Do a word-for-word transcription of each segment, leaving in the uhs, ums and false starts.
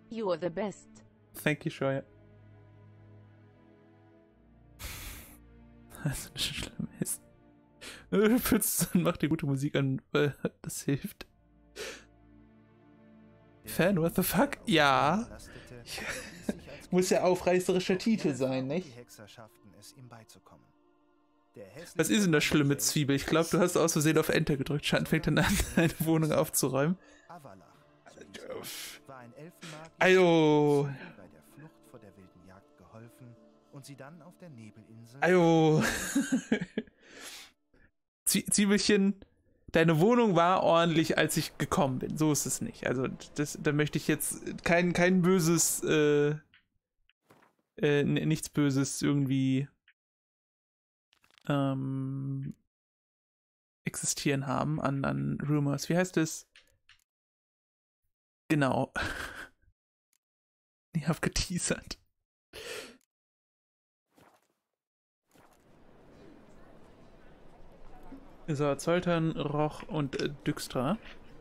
You are the best. Thank you, Shoya. Was nicht schlimm ist. Pützen macht die gute Musik an, weil das hilft. Fan, what the fuck? Ja. Muss ja aufreißerischer Titel sein, nicht? Was ist denn das schlimme Zwiebel? Ich glaube, du hast aus Versehen auf Enter gedrückt. Schaden fängt dann an, deine Wohnung aufzuräumen. Ajo. Ajo. Zwiebelchen, deine Wohnung war ordentlich, als ich gekommen bin. So ist es nicht. Also, das, da möchte ich jetzt kein, kein böses, äh, äh, nichts Böses irgendwie ähm, existieren haben an, an Rumors. Wie heißt es? Genau. Ich hab geteasert. So, Zoltan, Roch und äh, Dykstra.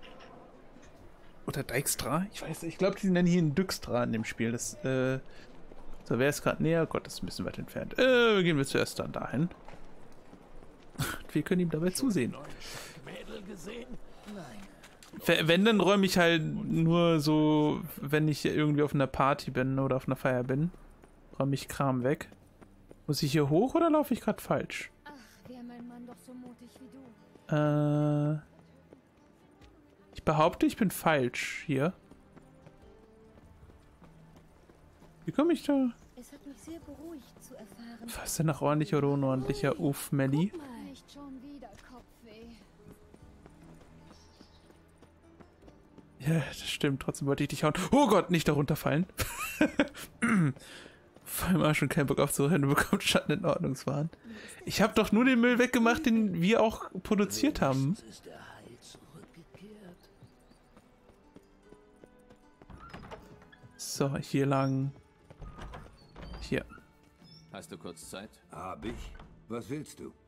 Oder Dijkstra? Ich weiß nicht. Ich glaube, die nennen hier einen Dykstra in dem Spiel. Das, äh. So, wer ist gerade näher? Gott, das ist ein bisschen weit entfernt. Äh, gehen wir zuerst dann dahin. Wir können ihm dabei zusehen. Wenn, dann räume ich halt nur so, wenn ich irgendwie auf einer Party bin oder auf einer Feier bin, räume ich Kram weg. Muss ich hier hoch oder laufe ich gerade falsch? Ach, wäre mein Mann doch so mutig wie du. Äh, ich behaupte, ich bin falsch hier. Wie komme ich da? Es hat mich sehr beruhigt zu erfahren. Was ist denn nach ordentlicher oder unordentlicher? Uff, Melli. Guck mal, nicht schon wieder Kopfweh. Ja, das stimmt. Trotzdem wollte ich dich hauen. Oh Gott, nicht darunter fallen. Vor allem auch schon keinen Bock aufzurennen. Du bekommst Schatten in Ordnungswahn. Ich habe doch nur den Müll weggemacht, den wir auch produziert haben. So, hier lang. Hier. Hast du kurz Zeit? Hab ich. Was willst du?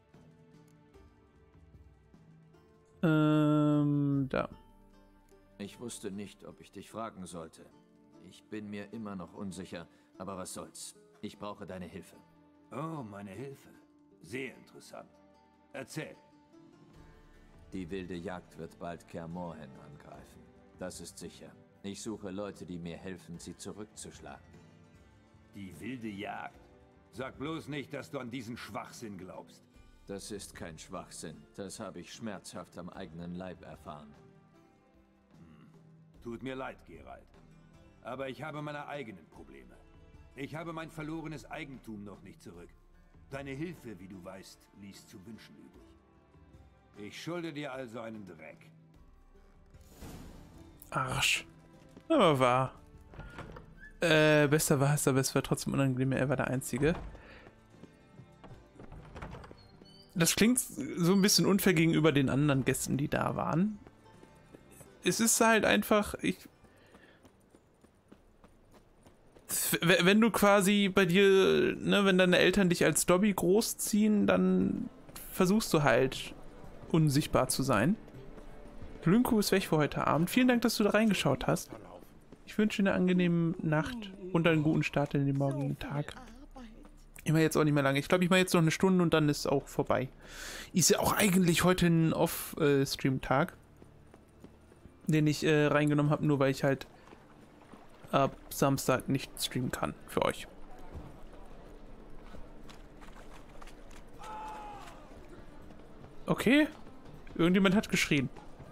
Ähm, da. Ich wusste nicht, ob ich dich fragen sollte. Ich bin mir immer noch unsicher, aber was soll's. Ich brauche deine Hilfe. Oh, meine Hilfe. Sehr interessant. Erzähl. Die wilde Jagd wird bald Kaer Morhen angreifen. Das ist sicher. Ich suche Leute, die mir helfen, sie zurückzuschlagen. Die wilde Jagd. Sag bloß nicht, dass du an diesen Schwachsinn glaubst. Das ist kein Schwachsinn. Das habe ich schmerzhaft am eigenen Leib erfahren. Hm. Tut mir leid, Geralt. Aber ich habe meine eigenen Probleme. Ich habe mein verlorenes Eigentum noch nicht zurück. Deine Hilfe, wie du weißt, ließ zu wünschen übrig. Ich schulde dir also einen Dreck. Arsch. Aber wahr. Äh, besser war es, aber es war trotzdem unangenehm. Er war der Einzige. Das klingt so ein bisschen unfair gegenüber den anderen Gästen, die da waren. Es ist halt einfach, ich... Wenn du quasi bei dir, ne, wenn deine Eltern dich als Dobby großziehen, dann versuchst du halt unsichtbar zu sein. Lynku ist weg für heute Abend. Vielen Dank, dass du da reingeschaut hast. Ich wünsche dir eine angenehme Nacht und einen guten Start in den morgigen Tag. Ich mache jetzt auch nicht mehr lange. Ich glaube, ich mache jetzt noch eine Stunde und dann ist es auch vorbei. Ist ja auch eigentlich heute ein Off-Stream-Tag, den ich äh, reingenommen habe, nur weil ich halt ab Samstag nicht streamen kann für euch. Okay. Irgendjemand hat geschrien.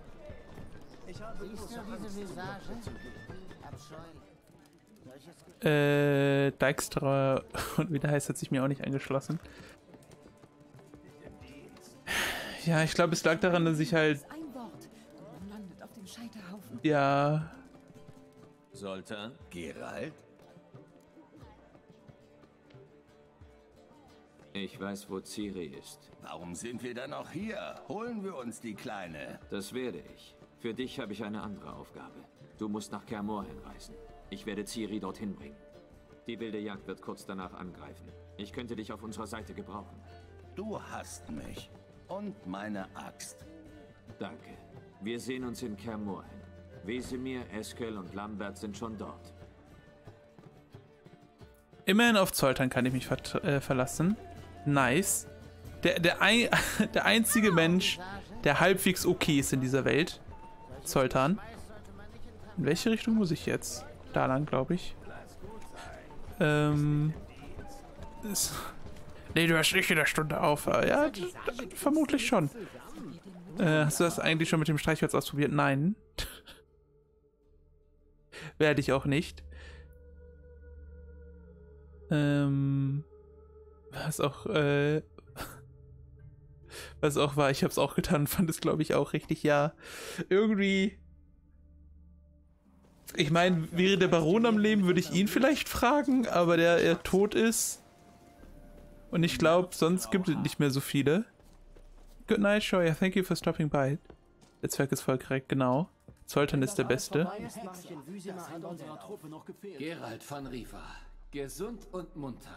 Äh, Dijkstra und wie der heißt, hat sich mir auch nicht angeschlossen. Ja, ich glaube, es lag daran, dass ich halt... Ja... Zoltan? Geralt? Ich weiß, wo Ciri ist. Warum sind wir dann noch hier? Holen wir uns die Kleine. Das werde ich. Für dich habe ich eine andere Aufgabe. Du musst nach Kaer Morhen reisen. Ich werde Ciri dorthin bringen. Die wilde Jagd wird kurz danach angreifen. Ich könnte dich auf unserer Seite gebrauchen. Du hast mich. Und meine Axt. Danke. Wir sehen uns in Kaer Morhen. Wesemir, Eskel und Lambert sind schon dort. Immerhin auf Zoltan kann ich mich ver äh, verlassen. Nice. Der, der, ein der einzige Mensch, der halbwegs okay ist in dieser Welt. Zoltan. In welche Richtung muss ich jetzt? Da lang, glaube ich. Ähm. Ist nee, du hörst nicht in der Stunde auf. Ja, vermutlich schon. Äh, hast du das eigentlich schon mit dem Streichholz ausprobiert? Nein. Werde ich auch nicht. Ähm. Was auch, äh. Was auch war, ich habe es auch getan, fand es, glaube ich, auch richtig, ja. Irgendwie. Ich meine, wäre der Baron am Leben, würde ich ihn vielleicht fragen, aber der er tot ist. Und ich glaube, sonst gibt es nicht mehr so viele. Good night, Shoya. Thank you for stopping by. Der Zwerg ist voll korrekt, genau. Zoltan ist der Beste. Geralt von Riva. Gesund und munter.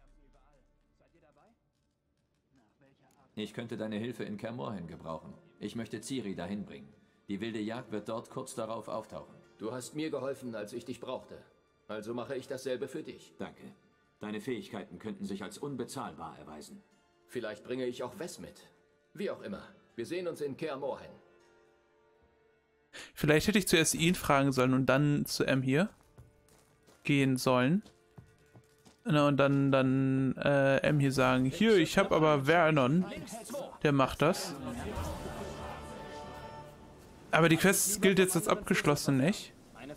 Ich könnte deine Hilfe in Kaer Morhen gebrauchen. Ich möchte Ciri dahin bringen. Die wilde Jagd wird dort kurz darauf auftauchen. Du hast mir geholfen, als ich dich brauchte. Also mache ich dasselbe für dich. Danke. Deine Fähigkeiten könnten sich als unbezahlbar erweisen. Vielleicht bringe ich auch Wes mit. Wie auch immer. Wir sehen uns in Kaer Morhen. Vielleicht hätte ich zuerst ihn fragen sollen und dann zu M hier gehen sollen. Na, und dann, dann äh, M hier sagen, hier, ich habe aber Vernon. Der macht das. Aber die Quest gilt jetzt als abgeschlossen, nicht?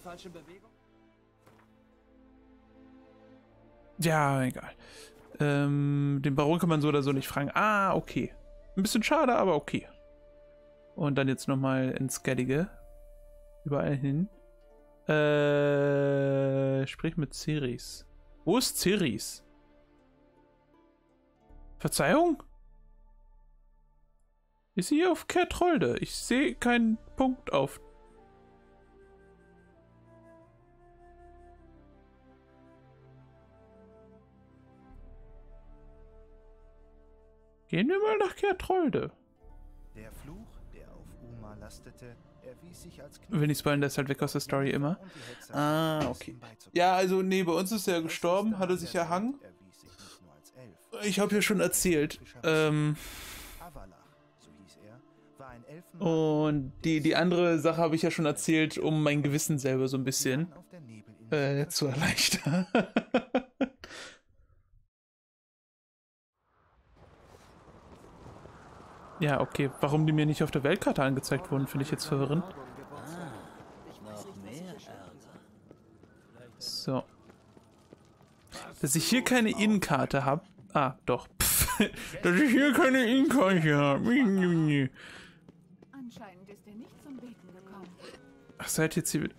Ja, egal. Ähm, den Baron kann man so oder so nicht fragen. Ah, okay. Ein bisschen schade, aber okay. Und dann jetzt nochmal ins Skellige. Überall hin. Äh, sprich mit Ceres. Wo ist Ceres? Verzeihung? Ist sie auf Kertrolde? Ich sehe keinen Punkt auf. Gehen wir mal nach Kertrolde. Der Fluch, der auf Uma lastete, erwies sich als Wenn ich spoilern, der ist halt weg aus der Story immer. Ah, okay. Ja, also nee, bei uns ist er gestorben, hat er sich erhangen. Ich habe ja schon erzählt. Ähm, und die, die andere Sache habe ich ja schon erzählt, um mein Gewissen selber so ein bisschen äh, zu erleichtern. Ja, okay. Warum die mir nicht auf der Weltkarte angezeigt wurden, finde ich jetzt verwirrend. So. Dass ich hier keine Innenkarte habe. Ah, doch. Pff. Dass ich hier keine Innenkarte habe. Anscheinend ist er nicht zum Beten gekommen. Ach, seid jetzt hier wieder.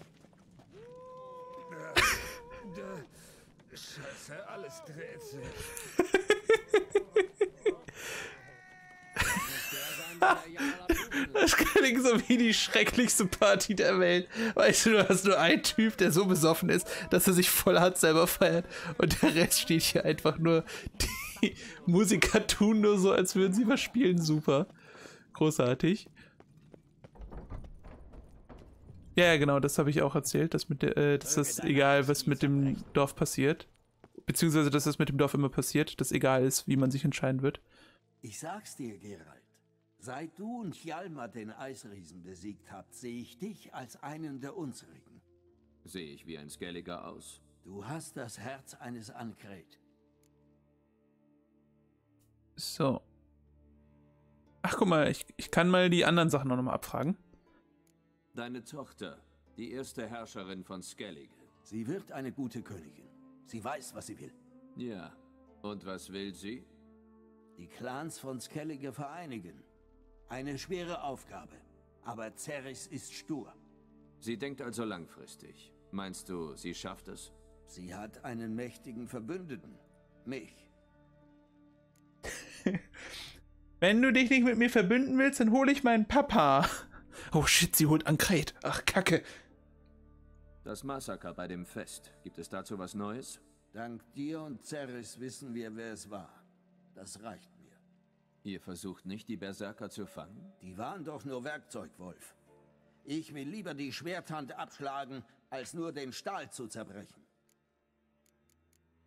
Scheiße, alles dreht sich. Das klingt so wie die schrecklichste Party der Welt. Weißt du, du hast nur einen Typ, der so besoffen ist, dass er sich voll hart selber feiert. Und der Rest steht hier einfach nur. Die Musiker tun nur so, als würden sie was spielen. Super. Großartig. Ja, ja, genau, das habe ich auch erzählt, dass, mit der, äh, dass das egal, was mit dem Dorf passiert. Beziehungsweise, dass das mit dem Dorf immer passiert, dass egal ist, wie man sich entscheiden wird. Ich sag's dir, Geralt. Seit du und Hjalmar den Eisriesen besiegt habt, sehe ich dich als einen der unsrigen. Sehe ich wie ein Skelliger aus? Du hast das Herz eines Ankret. So. Ach, guck mal, ich, ich kann mal die anderen Sachen noch mal abfragen. Deine Tochter, die erste Herrscherin von Skellige. Sie wird eine gute Königin. Sie weiß, was sie will. Ja. Und was will sie? Die Clans von Skellige vereinigen. Eine schwere Aufgabe. Aber Cerys ist stur. Sie denkt also langfristig. Meinst du, sie schafft es? Sie hat einen mächtigen Verbündeten. Mich. Wenn du dich nicht mit mir verbünden willst, dann hole ich meinen Papa. Oh shit, sie holt Ankret. Ach, Kacke. Das Massaker bei dem Fest. Gibt es dazu was Neues? Dank dir und Cerys wissen wir, wer es war. Das reicht mir. Ihr versucht nicht, die Berserker zu fangen? Die waren doch nur Werkzeug, Wolf. Ich will lieber die Schwerthand abschlagen, als nur den Stahl zu zerbrechen.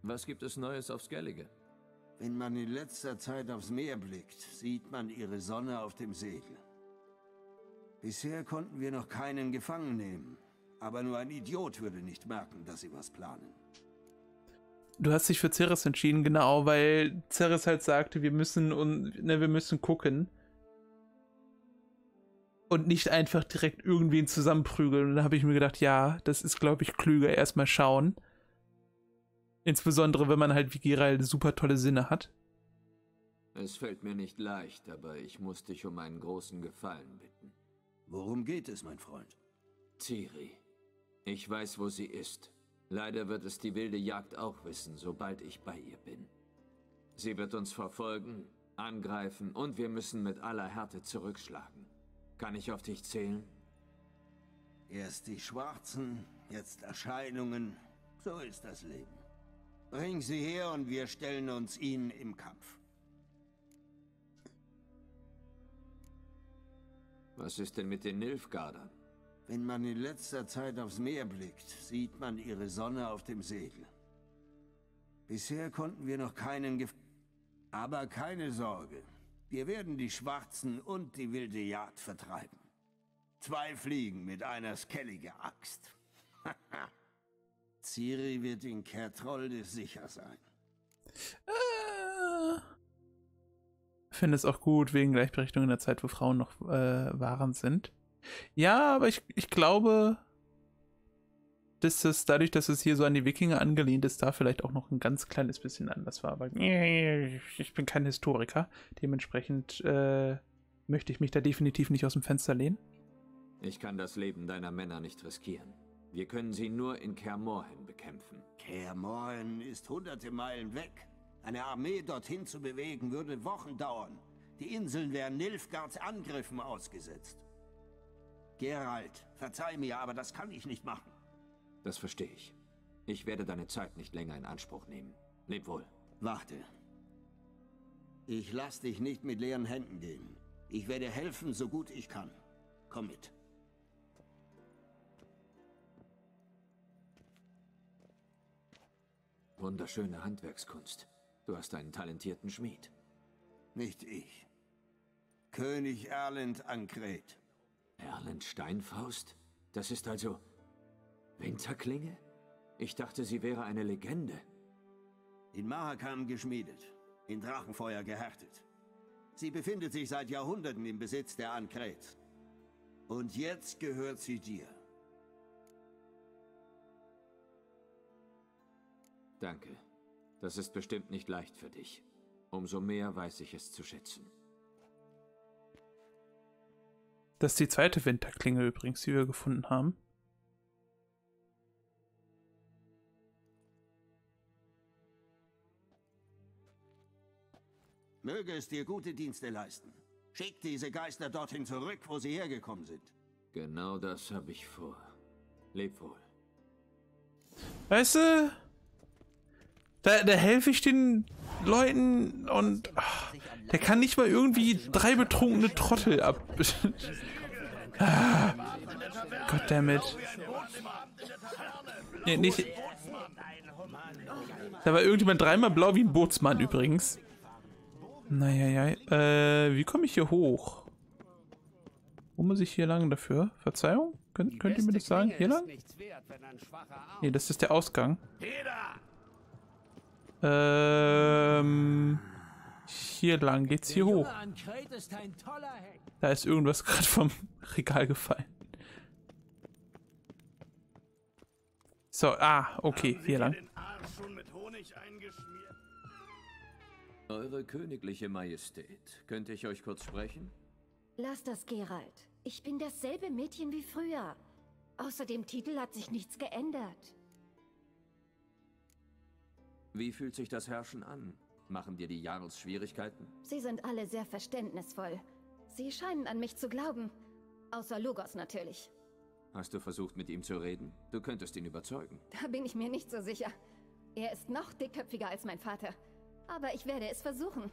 Was gibt es Neues auf Skellige? Wenn man in letzter Zeit aufs Meer blickt, sieht man ihre Sonne auf dem Segel. Bisher konnten wir noch keinen gefangen nehmen. Aber nur ein Idiot würde nicht merken, dass sie was planen. Du hast dich für Ceres entschieden, genau, weil Ceres halt sagte, wir müssen und ne, wir müssen gucken. Und nicht einfach direkt irgendwen zusammenprügeln. Und da habe ich mir gedacht, ja, das ist, glaube ich, klüger. Erstmal schauen. Insbesondere, wenn man halt wie Geralt super tolle Sinne hat. Es fällt mir nicht leicht, aber ich muss dich um einen großen Gefallen bitten. Worum geht es, mein Freund? Ciri. Ich weiß, wo sie ist. Leider wird es die wilde Jagd auch wissen, sobald ich bei ihr bin. Sie wird uns verfolgen, angreifen und wir müssen mit aller Härte zurückschlagen. Kann ich auf dich zählen? Erst die Schwarzen, jetzt Erscheinungen. So ist das Leben. Bring sie her und wir stellen uns ihnen im Kampf. Was ist denn mit den Nilfgaardern? Wenn man in letzter Zeit aufs Meer blickt, sieht man ihre Sonne auf dem Segel. Bisher konnten wir noch keinen Gef... Aber keine Sorge. Wir werden die Schwarzen und die wilde Jagd vertreiben. Zwei Fliegen mit einer skellige Axt. Ciri wird in Kertrolde sicher sein. Äh, ich finde es auch gut, wegen Gleichberechtigung in der Zeit, wo Frauen noch äh, Waren sind. Ja, aber ich, ich glaube, dass es dadurch, dass es hier so an die Wikinger angelehnt ist, da vielleicht auch noch ein ganz kleines bisschen anders war. Aber ich bin kein Historiker. Dementsprechend äh, möchte ich mich da definitiv nicht aus dem Fenster lehnen. Ich kann das Leben deiner Männer nicht riskieren. Wir können sie nur in Kaer Morhen bekämpfen. Kaer Morhen ist hunderte Meilen weg. Eine Armee dorthin zu bewegen, würde Wochen dauern. Die Inseln wären Nilfgaards Angriffen ausgesetzt. Geralt, verzeih mir, aber das kann ich nicht machen. Das verstehe ich. Ich werde deine Zeit nicht länger in Anspruch nehmen. Leb wohl. Warte. Ich lass dich nicht mit leeren Händen gehen. Ich werde helfen, so gut ich kann. Komm mit. Wunderschöne Handwerkskunst. Du hast einen talentierten Schmied. Nicht ich. König Erlend Ankret. Erlend Steinfaust? Das ist also Winterklinge? Ich dachte, sie wäre eine Legende. In Mahakam geschmiedet, in Drachenfeuer gehärtet. Sie befindet sich seit Jahrhunderten im Besitz der Ankret. Und jetzt gehört sie dir. Danke. Das ist bestimmt nicht leicht für dich. Umso mehr weiß ich es zu schätzen. Das ist die zweite Winterklinge übrigens, die wir gefunden haben. Möge es dir gute Dienste leisten. Schick diese Geister dorthin zurück, wo sie hergekommen sind. Genau das habe ich vor. Leb wohl. Weißt du, da, da helfe ich den Leuten und ach, der kann nicht mal irgendwie drei betrunkene Trottel ab... ah, Goddammit. Nee, nicht... Da war irgendjemand dreimal blau wie ein Bootsmann übrigens. Naja, ja. Äh, wie komme ich hier hoch? Wo muss ich hier lang dafür? Verzeihung? Könnt, könnt ihr mir das sagen? Hier lang? Nee, das ist der Ausgang. Ähm... Hier lang geht's hier hoch. Da ist irgendwas gerade vom Regal gefallen. So, ah, okay, hier lang. Eure königliche Majestät, könnte ich euch kurz sprechen? Lass das, Geralt. Ich bin dasselbe Mädchen wie früher. Außer dem Titel hat sich nichts geändert. Wie fühlt sich das Herrschen an? Machen dir die Jarls Schwierigkeiten? Sie sind alle sehr verständnisvoll. Sie scheinen an mich zu glauben. Außer Lugos natürlich. Hast du versucht, mit ihm zu reden? Du könntest ihn überzeugen. Da bin ich mir nicht so sicher. Er ist noch dickköpfiger als mein Vater. Aber ich werde es versuchen.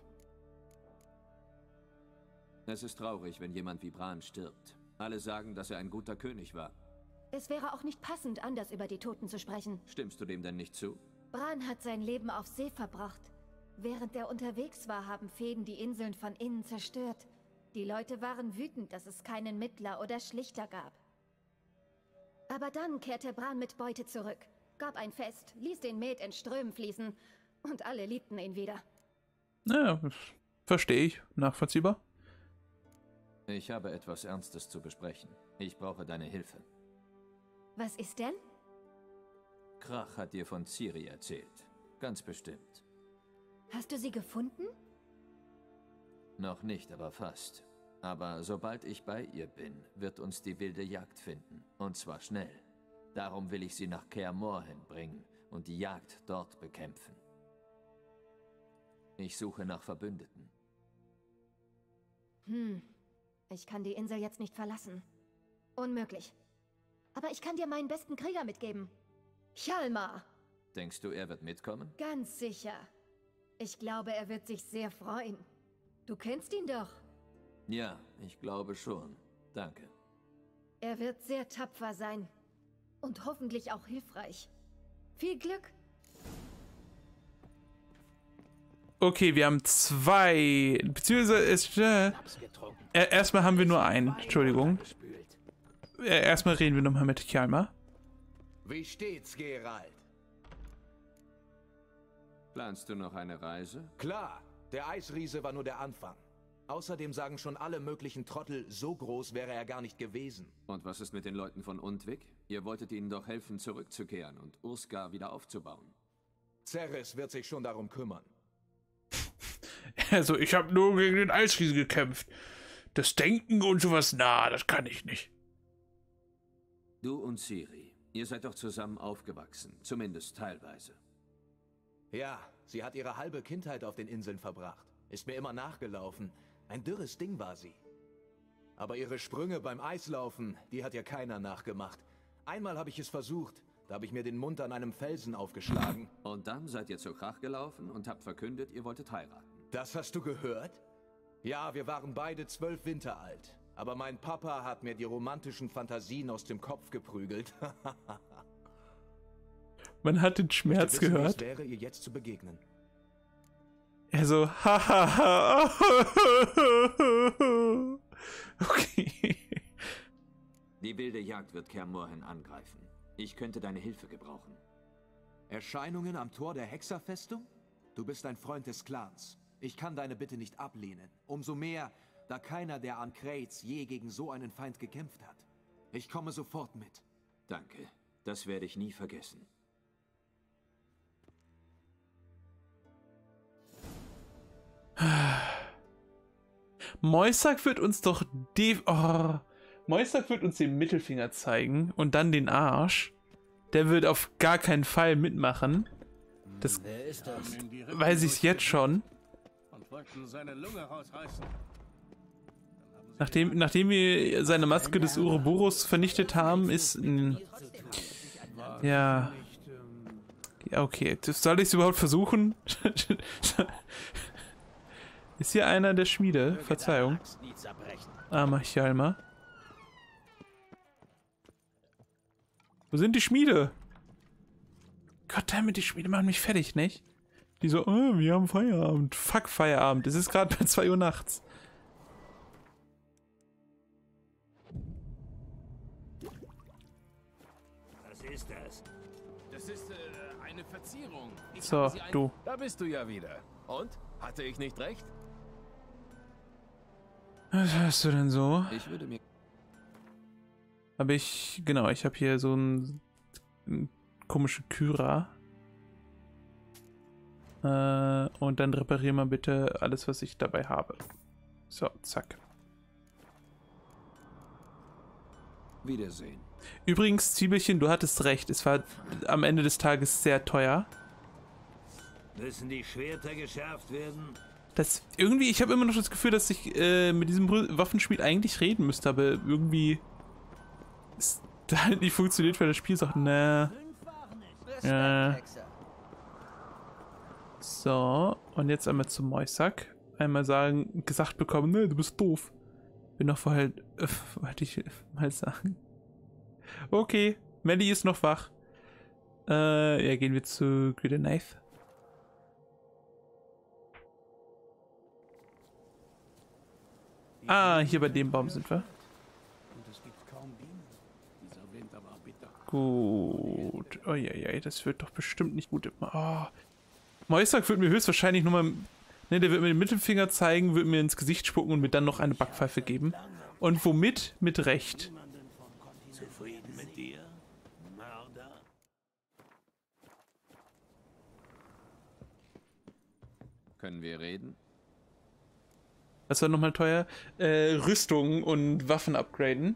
Es ist traurig, wenn jemand wie Bran stirbt. Alle sagen, dass er ein guter König war. Es wäre auch nicht passend, anders über die Toten zu sprechen. Stimmst du dem denn nicht zu? Bran hat sein Leben auf See verbracht. Während er unterwegs war, haben Feen die Inseln von innen zerstört. Die Leute waren wütend, dass es keinen Mittler oder Schlichter gab. Aber dann kehrte Bran mit Beute zurück, gab ein Fest, ließ den Met in Strömen fließen und alle liebten ihn wieder. Ja, verstehe ich. Nachvollziehbar. Ich habe etwas Ernstes zu besprechen. Ich brauche deine Hilfe. Was ist denn? Krach hat dir von Ciri erzählt. Ganz bestimmt. Hast du sie gefunden? Noch nicht, aber fast. Aber sobald ich bei ihr bin, wird uns die wilde Jagd finden. Und zwar schnell. Darum will ich sie nach Kaer Morhen bringen und die Jagd dort bekämpfen. Ich suche nach Verbündeten. Hm. Ich kann die Insel jetzt nicht verlassen. Unmöglich. Aber ich kann dir meinen besten Krieger mitgeben. Hjalmar. Denkst du, er wird mitkommen? Ganz sicher. Ich glaube, er wird sich sehr freuen. Du kennst ihn doch. Ja, ich glaube schon. Danke. Er wird sehr tapfer sein. Und hoffentlich auch hilfreich. Viel Glück. Okay, wir haben zwei. Beziehungsweise ist. Äh, erstmal haben wir nur einen. Entschuldigung. Äh, erstmal reden wir nochmal mit Hjalmar. Wie steht's, Geralt? Planst du noch eine Reise? Klar, der Eisriese war nur der Anfang. Außerdem sagen schon alle möglichen Trottel, so groß wäre er gar nicht gewesen. Und was ist mit den Leuten von Undvik? Ihr wolltet ihnen doch helfen, zurückzukehren und Ursgar wieder aufzubauen. Cerys wird sich schon darum kümmern. Also, ich habe nur gegen den Eisriesen gekämpft. Das Denken und sowas, na, das kann ich nicht. Du und Ciri, ihr seid doch zusammen aufgewachsen, zumindest teilweise. Ja, sie hat ihre halbe Kindheit auf den Inseln verbracht. Ist mir immer nachgelaufen. Ein dürres Ding war sie. Aber ihre Sprünge beim Eislaufen, die hat ihr keiner nachgemacht. Einmal habe ich es versucht, da habe ich mir den Mund an einem Felsen aufgeschlagen. Und dann seid ihr zu Krach gelaufen und habt verkündet, ihr wolltet heiraten. Das hast du gehört? Ja, wir waren beide zwölf Winter alt. Aber mein Papa hat mir die romantischen Fantasien aus dem Kopf geprügelt. Man hat den Schmerz wissen, gehört. Was wäre ihr jetzt zu begegnen? Er so, hahaha. Okay. Die wilde Jagd wird Kaer Morhen angreifen. Ich könnte deine Hilfe gebrauchen. Erscheinungen am Tor der Hexerfestung? Du bist ein Freund des Clans. Ich kann deine Bitte nicht ablehnen. Umso mehr, da keiner der Ancrates je gegen so einen Feind gekämpft hat. Ich komme sofort mit. Danke. Das werde ich nie vergessen. Moisak wird uns doch de oh. Moisak wird uns den Mittelfinger zeigen und dann den Arsch. Der wird auf gar keinen Fall mitmachen. Das weiß ich jetzt schon. Nachdem, nachdem wir seine Maske des Ouroboros vernichtet haben, ist ein... Ja... Ja, okay. Soll ich es überhaupt versuchen? Ist hier einer der Schmiede? Verzeihung. Armer Hjalmar. Wo sind die Schmiede? Goddammit, die Schmiede machen mich fertig, nicht? Die so, oh, wir haben Feierabend. Fuck Feierabend. Es ist gerade bei zwei Uhr nachts. Was ist das? Das ist äh, eine Verzierung. Ich So, du. Da bist du ja wieder. Und? Hatte ich nicht recht? Was hast du denn so? Ich würde mir... Habe ich, genau, ich habe hier so ein, ein komische Kyra. Äh, und dann reparier mal bitte alles, was ich dabei habe. So, zack. Wiedersehen. Übrigens, Zwiebelchen, du hattest recht. Es war am Ende des Tages sehr teuer. Müssen die Schwerter geschärft werden? Das irgendwie, ich habe immer noch das Gefühl, dass ich äh, mit diesem Waffenspiel eigentlich reden müsste, aber irgendwie ist da halt nicht funktioniert, weil das Spiel sagt, ne. Ja. So, und jetzt einmal zu Moisak. Einmal sagen, gesagt bekommen, ne, du bist doof. Bin noch vorher, äh, wollte ich mal sagen. Okay, Melly ist noch wach. Äh, ja, gehen wir zu Gwydeneith. Ah, hier bei dem Baum sind wir. Gut. Oh ja, ja, das wird doch bestimmt nicht gut. Oh. Moisak wird mir höchstwahrscheinlich nur mal... Ne, der wird mir den Mittelfinger zeigen, wird mir ins Gesicht spucken und mir dann noch eine Backpfeife geben. Und womit? Mit Recht. Zufrieden mit dir, Mörder? Können wir reden? Was war nochmal teuer? Äh, Rüstung und Waffen upgraden.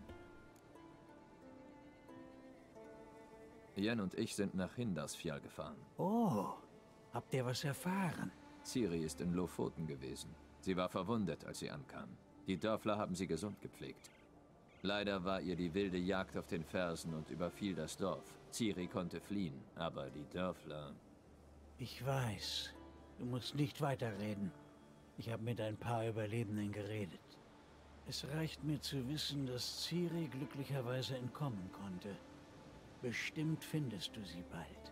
Yen und ich sind nach Hindarsfjall gefahren. Oh, habt ihr was erfahren? Ciri ist in Lofoten gewesen. Sie war verwundet, als sie ankam. Die Dörfler haben sie gesund gepflegt. Leider war ihr die wilde Jagd auf den Fersen und überfiel das Dorf. Ciri konnte fliehen, aber die Dörfler... Ich weiß. Du musst nicht weiterreden. Ich habe mit ein paar Überlebenden geredet. Es reicht mir zu wissen, dass Ciri glücklicherweise entkommen konnte. Bestimmt findest du sie bald.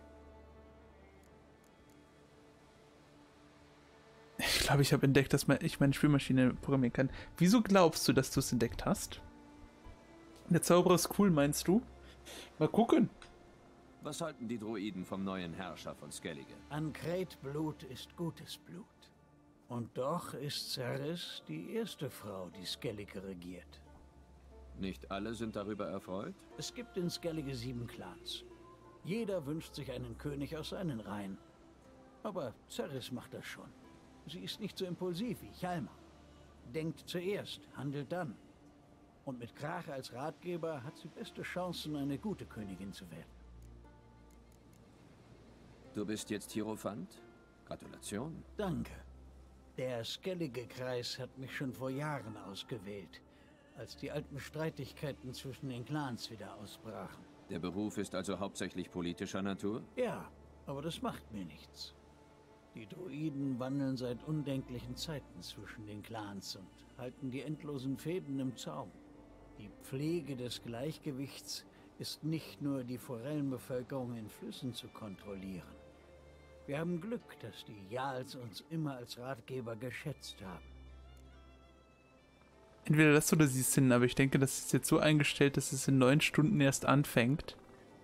Ich glaube, ich habe entdeckt, dass ich meine Spielmaschine programmieren kann. Wieso glaubst du, dass du es entdeckt hast? Der Zauberer ist cool, meinst du? Mal gucken. Was halten die Druiden vom neuen Herrscher von Skellige? Ankret-Blut ist gutes Blut. Und doch ist Cerys die erste Frau, die Skellige regiert. Nicht alle sind darüber erfreut? Es gibt in Skellige sieben Clans. Jeder wünscht sich einen König aus seinen Reihen. Aber Cerys macht das schon. Sie ist nicht so impulsiv wie Hjalmar. Denkt zuerst, handelt dann. Und mit Krach als Ratgeber hat sie beste Chancen, eine gute Königin zu werden. Du bist jetzt Hierophant? Gratulation. Danke. Der Skellige-Kreis hat mich schon vor Jahren ausgewählt, als die alten Streitigkeiten zwischen den Clans wieder ausbrachen. Der Beruf ist also hauptsächlich politischer Natur? Ja, aber das macht mir nichts. Die Druiden wandeln seit undenklichen Zeiten zwischen den Clans und halten die endlosen Fäden im Zaum. Die Pflege des Gleichgewichts ist nicht nur die Forellenbevölkerung in Flüssen zu kontrollieren. Wir haben Glück, dass die Jarls uns immer als Ratgeber geschätzt haben. Entweder das oder sie sind, aber ich denke, das ist jetzt so eingestellt, dass es in neun Stunden erst anfängt.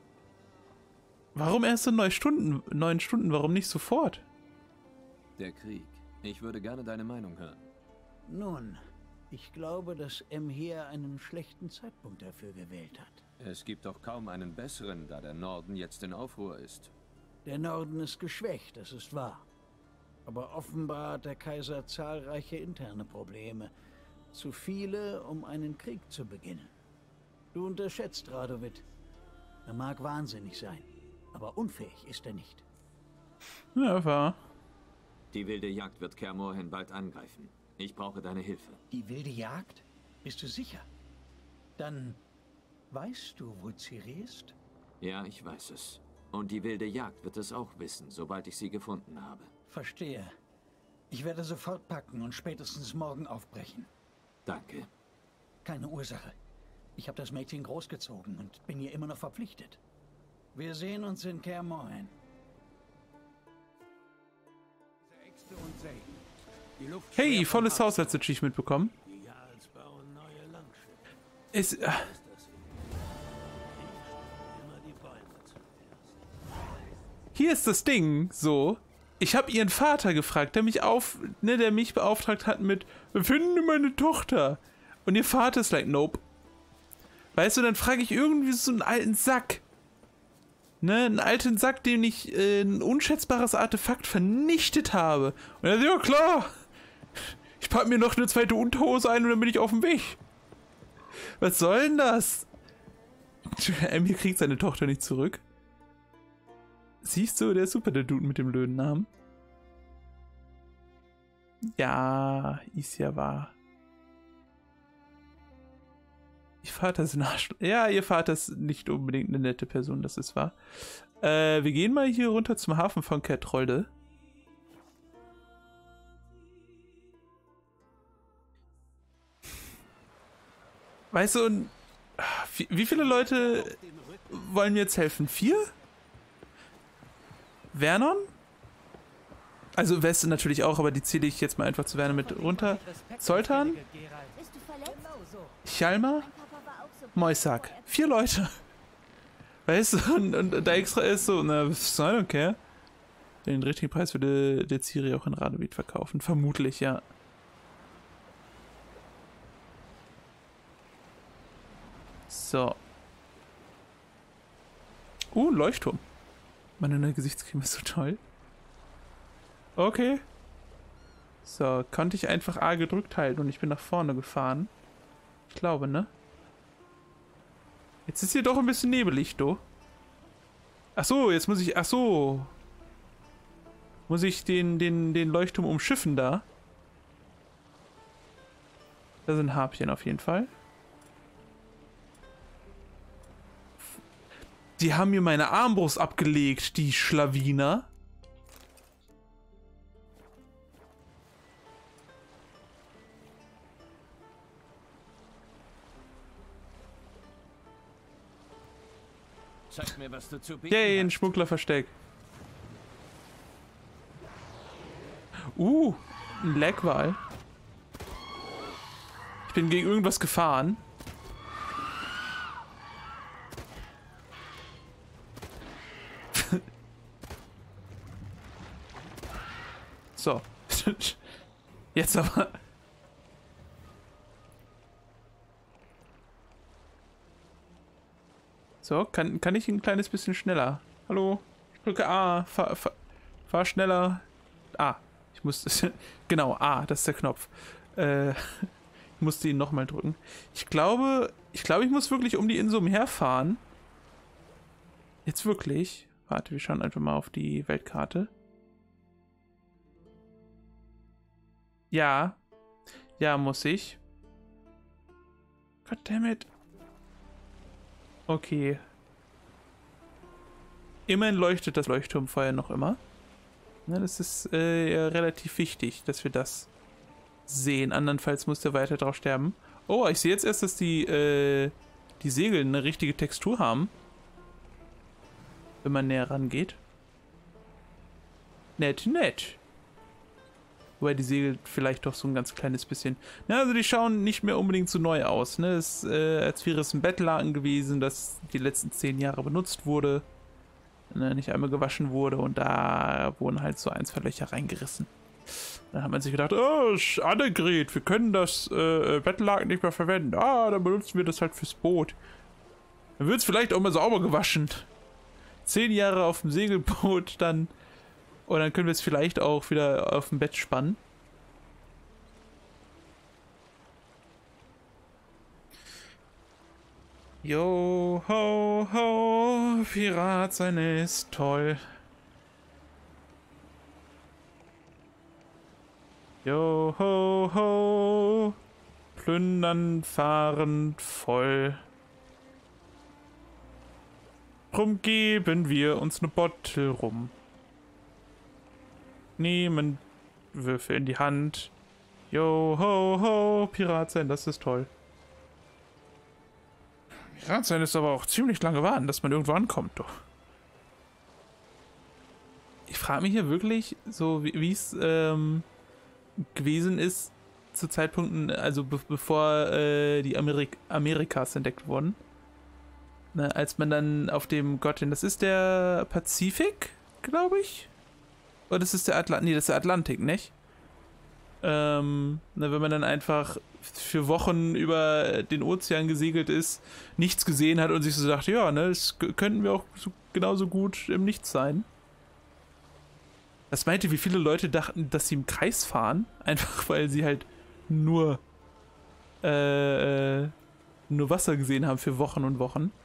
Warum erst in neun Stunden? Neun Stunden, warum nicht sofort? Der Krieg. Ich würde gerne deine Meinung hören. Nun, ich glaube, dass Emhyr einen schlechten Zeitpunkt dafür gewählt hat. Es gibt doch kaum einen besseren, da der Norden jetzt in Aufruhr ist. Der Norden ist geschwächt, das ist wahr. Aber offenbar hat der Kaiser zahlreiche interne Probleme. Zu viele, um einen Krieg zu beginnen. Du unterschätzt Radovid. Er mag wahnsinnig sein, aber unfähig ist er nicht. Ja, wahr. Die wilde Jagd wird Kaer Morhen bald angreifen. Ich brauche deine Hilfe. Die wilde Jagd? Bist du sicher? Dann weißt du, wo Ciri ist? Ja, ich weiß es. Und die wilde Jagd wird es auch wissen, sobald ich sie gefunden habe. Verstehe. Ich werde sofort packen und spätestens morgen aufbrechen. Danke. Keine Ursache. Ich habe das Mädchen großgezogen und bin ihr immer noch verpflichtet. Wir sehen uns in Kaer Morhen. Hey, volles Haus als Achievement mitbekommen. Es... Äh, Hier ist das Ding, so. Ich habe ihren Vater gefragt, der mich auf, ne, der mich beauftragt hat mit, finde meine Tochter. Und ihr Vater ist like, nope. Weißt du, dann frage ich irgendwie so einen alten Sack. Ne, einen alten Sack, den ich äh, ein unschätzbares Artefakt vernichtet habe. Und er sagt, ja klar. Ich pack mir noch eine zweite Unterhose ein und dann bin ich auf dem Weg. Was soll denn das? Emhyr kriegt seine Tochter nicht zurück. Siehst du, der ist super, der Dude mit dem blöden Namen. Ja, ist ja wahr. Ihr Vater ist ein Arschloch. Ja, ihr Vater ist nicht unbedingt eine nette Person, das ist wahr. Äh, wir gehen mal hier runter zum Hafen von Kertrolde. Weißt du, und wie, wie viele Leute wollen mir jetzt helfen? Vier? Vernon? Also Wes natürlich auch, aber die zähle ich jetzt mal einfach zu Vernon mit runter. Zoltan? Chalmer? Moisak. Vier Leute. Weißt du, und, und da extra ist so, na, I don't care. Den richtigen Preis würde der Ciri auch in Radovid verkaufen. Vermutlich, ja. So. Uh, ein Leuchtturm. Meine neue Gesichtscreme ist so toll. Okay. So, konnte ich einfach A gedrückt halten und ich bin nach vorne gefahren. Ich glaube, ne? Jetzt ist hier doch ein bisschen nebelig, du. Ach so, jetzt muss ich... Ach so. Muss ich den, den, den Leuchtturm umschiffen da? Da sind Harpien auf jeden Fall. Die haben mir meine Armbrust abgelegt, die Schlawiner. Zeig mir, was du zu bieten Yay, ein Schmugglerversteck. Uh, ein Lagwall. Ich bin gegen irgendwas gefahren. So. Jetzt aber. So, kann, kann ich ein kleines bisschen schneller? Hallo? Ich drücke A. Fahr, fahr, fahr schneller. A. Ich muss... Genau, A. Das ist der Knopf. Äh, ich musste ihn nochmal drücken. Ich glaube... Ich glaube, ich muss wirklich um die Insel umherfahren. Jetzt wirklich. Warte, wir schauen einfach mal auf die Weltkarte. Ja. Ja, muss ich. Goddammit. Okay. Immerhin leuchtet das Leuchtturmfeuer noch immer. Ja, das ist äh, ja relativ wichtig, dass wir das sehen. Andernfalls muss der weiter drauf sterben. Oh, ich sehe jetzt erst, dass die, äh, die Segel eine richtige Textur haben. Wenn man näher rangeht. Nett, nett. Wobei die Segel vielleicht doch so ein ganz kleines bisschen... Na, also die schauen nicht mehr unbedingt so neu aus, ne? Es, äh, als wäre es ein Bettlaken gewesen, das die letzten zehn Jahre benutzt wurde. Ne, nicht einmal gewaschen wurde und da wurden halt so ein, zwei Löcher reingerissen. Dann hat man sich gedacht, oh, Annegret, wir können das äh, Bettlaken nicht mehr verwenden. Ah, dann benutzen wir das halt fürs Boot. Dann wird es vielleicht auch mal sauber gewaschen. Zehn Jahre auf dem Segelboot, dann... Und dann können wir es vielleicht auch wieder auf dem Bett spannen. Yo, ho, ho, Pirat sein ist toll. Yo, ho, ho, plündern, fahren, voll. Drum geben wir uns ne Bottle rum. Nehmen Würfel in die Hand. Yo, ho, ho, Pirat sein, das ist toll. Pirat sein ist aber auch ziemlich lange warten, dass man irgendwo ankommt, doch. Ich frage mich hier wirklich, so wie es ähm, gewesen ist, zu Zeitpunkten, also be bevor äh, die Amerik Amerikas entdeckt wurden. Ne, als man dann auf dem Gott, das ist der Pazifik, glaube ich. Oder das ist der Atlantik, nee, das ist der Atlantik, nicht? Ähm, ne, wenn man dann einfach für Wochen über den Ozean gesegelt ist, nichts gesehen hat und sich so sagt, ja, ne, das könnten wir auch so, genauso gut im Nichts sein. Das meinte, wie viele Leute dachten, dass sie im Kreis fahren, einfach weil sie halt nur, äh, nur Wasser gesehen haben für Wochen und Wochen.